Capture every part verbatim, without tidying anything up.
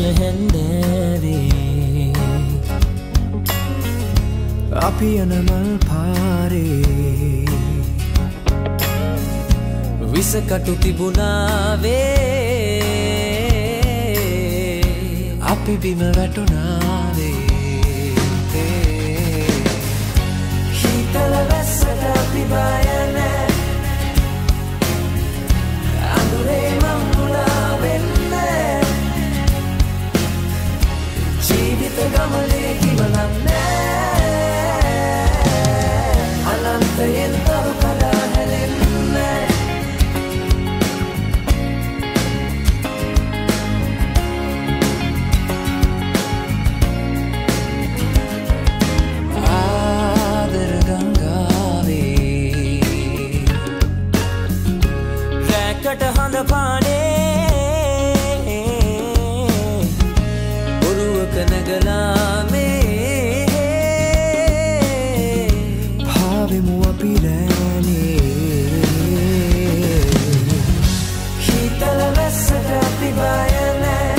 සීතල හැන්දෑවේ අපි යන මල් පාරේ විසකටු තිබුණාවේ අපි බිම වැටුණාවේ හීතල වැස්සට අපි බය නෑ අඳුරේ මං මුලා වෙන්නේ ජීවිත ගමනේ කිවලම් නෑ අනන්තයෙන් තරු කඩා හැලෙන්නේ හඳ පානේ බොරුවක නැගලා මේ භාවෙමු අපි රැනේ හීතල වැස්සට අපි බය නෑ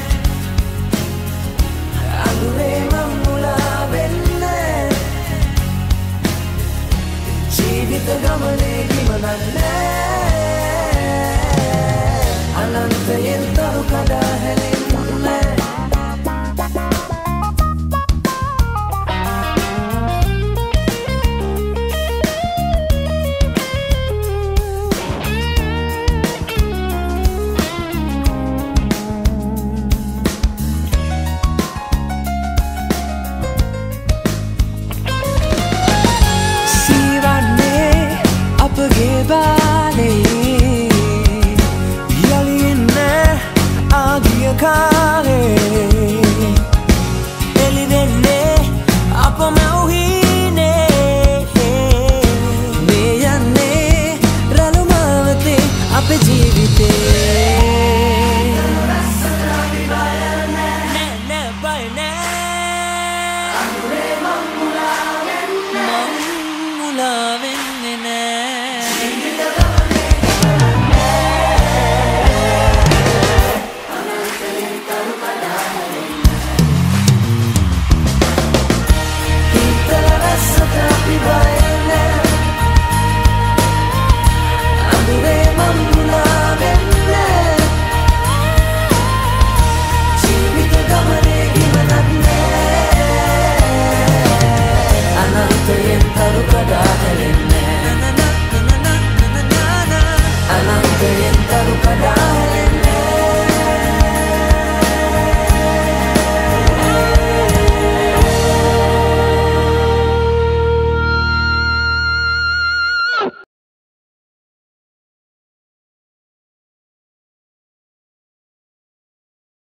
අඳුරේ මං මුලා වෙන්නේ ජීවිත ගමනේ ගිමනක් නෑ අනන්තයෙන් තරු කඩා හැලෙන්නේ සීවන්නේ අපගේ බාලේ කාලේ